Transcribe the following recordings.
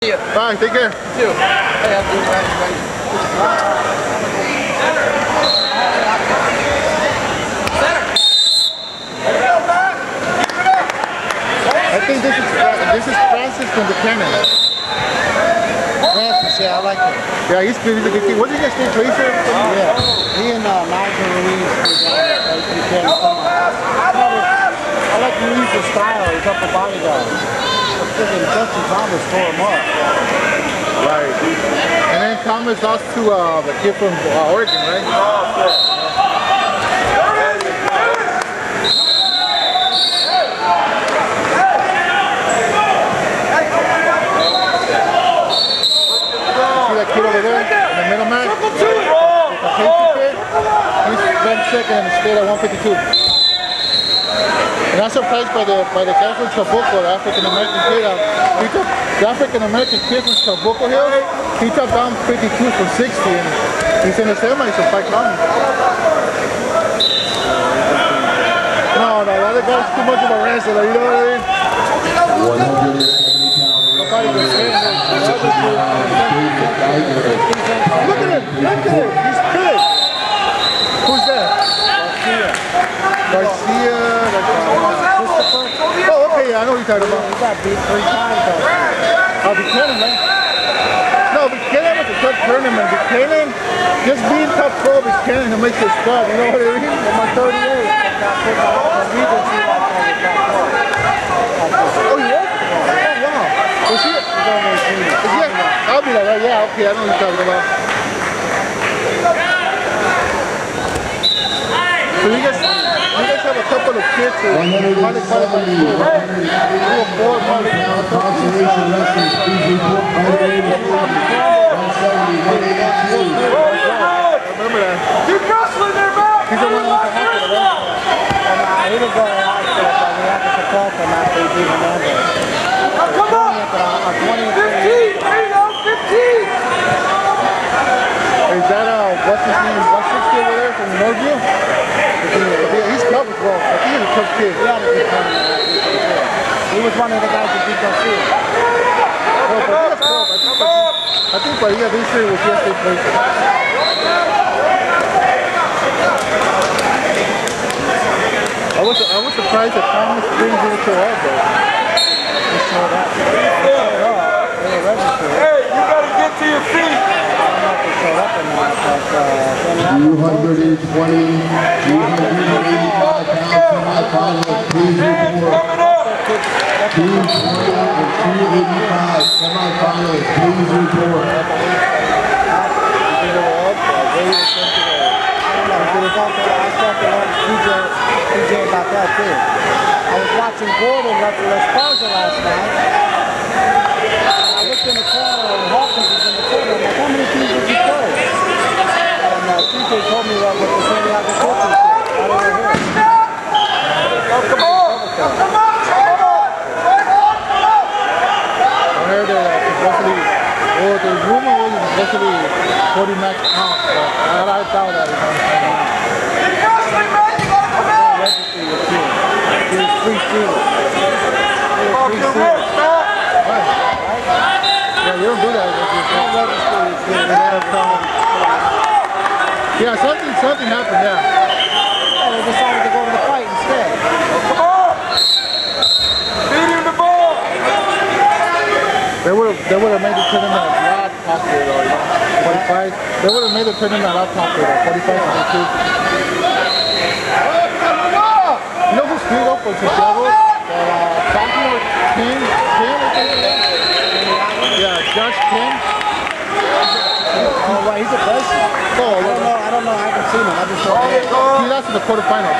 you. Bye, take care. You too. Hey, I'm doing right. I think this is Francis from the Cannon. Francis, yeah, I like him. Yeah, he's good. He's a good kid. What did you guys think, Tracer? Yeah, he and Nigel Ruiz did I like Ruiz's style. He's upper body guy. Freaking Justin Thomas tore him up. Right. And then Thomas lost to the kid from Oregon, right? See that kid over there in the middle match? The Casey kid? He's ranked second in the state at 152. And I'm surprised by the guy from Chabuco, the African American kid. The African American kid from Chabuco Hill, he took down 52 from 60, and he's in the semi, so fight coming. No, the other guy's too much of a wrestler, you know what I mean? 170 pounds. Look at him, he's big. Who's that? Garcia, Christopher. Oh, okay, yeah, I know what you're talking about. He got beat 3 times though. Buchanan, man. No, Buchanan was a tough tournament. Buchanan, just being top 12, Buchanan, he'll make your spot, you know what I mean? My 38 got put out the Regency like that with top 12. Oh, yeah? Oh, wow. Was he? I'll be like, right, yeah, okay, I know what you're talking about. So you guys have a couple of kids who probably qualify for school, right? 2 or 4 months. Conservation Wrestling, please report by Remember that. Keep wrestling there, man! He's the one who went to hospital, right? He didn't go to hospital, but we had to support him after he beat Hernandez. Come on! 15! 15! Is that, what's his name? 160 over there from Northview? Yeah, he's tough as well. I think he's a tough kid. He had a good tournament. He was one of the guys that beat Garcia. No, but he's tough. I think by the this year was yesterday place. I was surprised that Thomas Springs didn't show up though. He showed up. They were registered. Hey, you gotta get to your feet! I don't know if they showed up or not, but 285 semifinals, please report. 220 and 285 semifinals, please report. PJ about that too. I was watching Gordon wrestle Esparza last night. I looked in the corner and Hawkins was in the corner. I'm like, how many teams did you play? And PJ told me that with the Santiago coaching team. I don't know who. Oh, come on! Come on! I heard that supposed to be, well, the rumor was it's supposed to be 40 max pounds, but I doubt that. Keep wrestling, man! You gotta come out! Registry your team. Here's free team. Off your wrist, man! Yeah, you don't do that. Don't register your team. Yeah, something happened, yeah. Yeah, they decided to go to the fight instead. Come on! Feed him the ball! They would have made the tournament a lot popular though, you know. 45. They would have made the tournament a lot popular though. 45 to 52. You know who's screwed up for Santiago? Baltimore King, yeah, Josh King. Oh, right, he's a person. I don't know. I haven't seen him. I just saw him. He lost in the quarterfinals.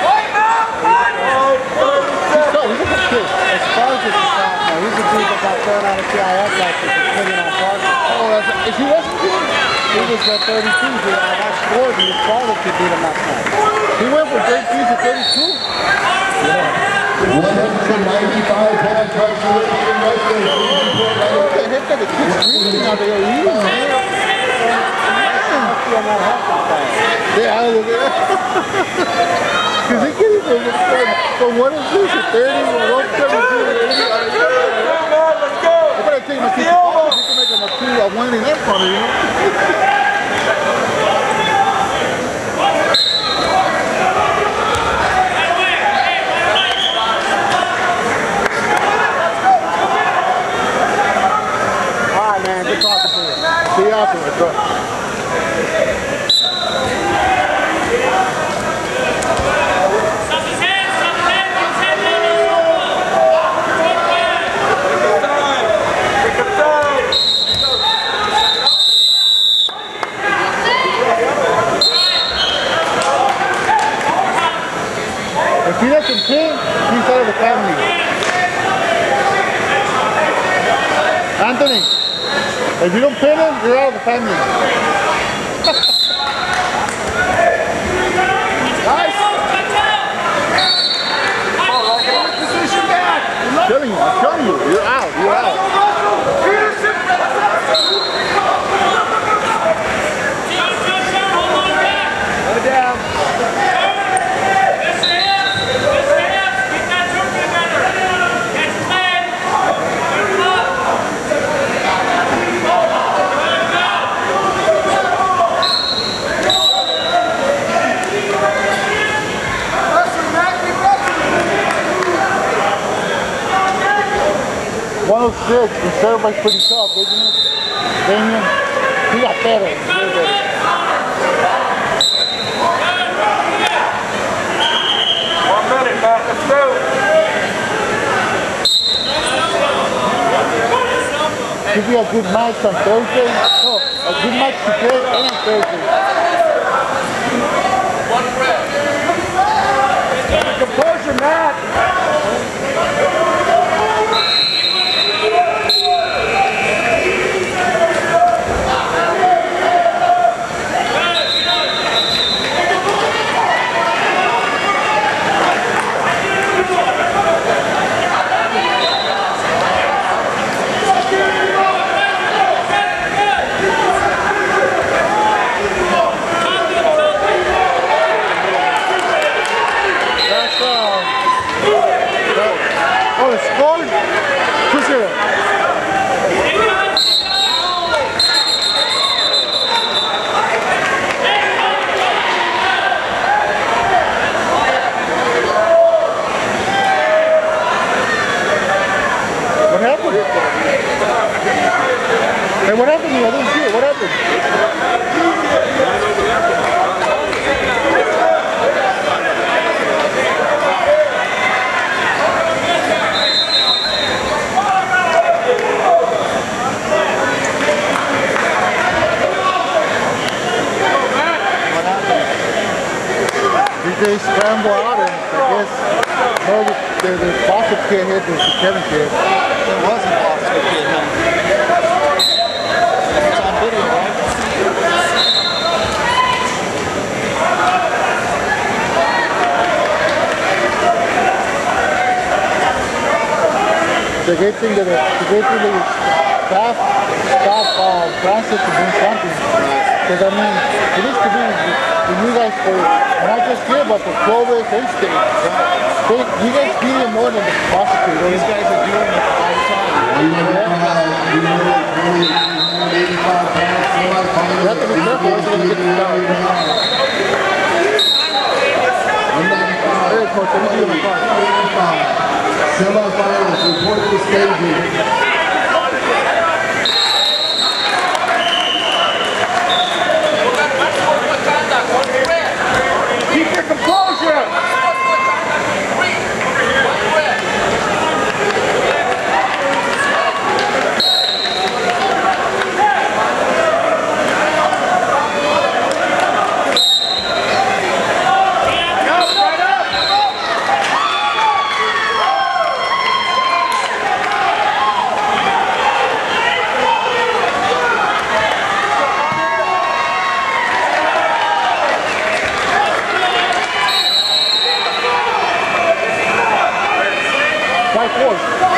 He's a good kid. Esparza's a shot now. He's a dude that got thrown out of TIF like this. He's sitting on Parker. Oh, is he wrestling? He was 32. I watched Gordon. His father could beat him last night. He went from 33 to 32? Yeah. 195 pound conservation wrestling, please report. What the heck are the kids drinking out there? Yeah, I was there. Because he gets from 1 and 2 to 30, 1 7 to 80. Let's go! I better take my kids to funny, you know? All right, man. Good talking to you. See you afterwards, bro. If he doesn't pin, he's out of the family. Anthony, if you don't pin him, you're out of the family. I'm telling you, you're out, you're out. Go down. Six, and everybody's pretty tough, isn't it? Damien, he got better. Way better. 1 minute, Matt. Let's go. Should be a good match on Thursday. No, a good match today and on Thursday. Composure, Matt. Oh, it's scored? 2-0. What happened? Hey, what happened here? I didn't see it. What happened? They scramble out and I guess no, the Foster kid hit the Kevin kid. There was a Foster kid, huh? It's on video, right? The great thing that staff Francis to bring something. Because I mean, it needs to be you guys for not just here but for Clovis and State. You guys feel it more than the prosecutor. These guys are doing it all the time. You have to be careful or you're going to get the down. Hey, Coach, let me see my car. Semifinals, report to staging. Keep your composure. 5-4.